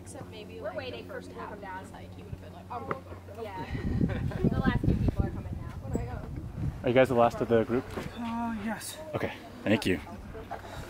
Except maybe we're like waiting the first for half people to come down. of this hike, you would have been like, oh, Yeah. The last few people are coming now. Are you guys the last of the group? Yes. Okay, thank you.